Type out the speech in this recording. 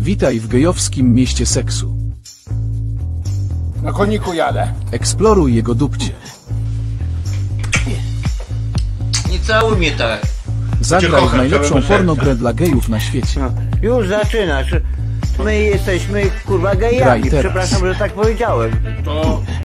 Witaj w gejowskim mieście seksu. Na koniku jadę. Eksploruj jego dupcie. Nie całuj mnie tak. Zagraj w kocham najlepszą całego serca. pornogrę dla gejów na świecie. No, już zaczynasz. My jesteśmy kurwa Graj gejami. teraz. Przepraszam, że tak powiedziałem. To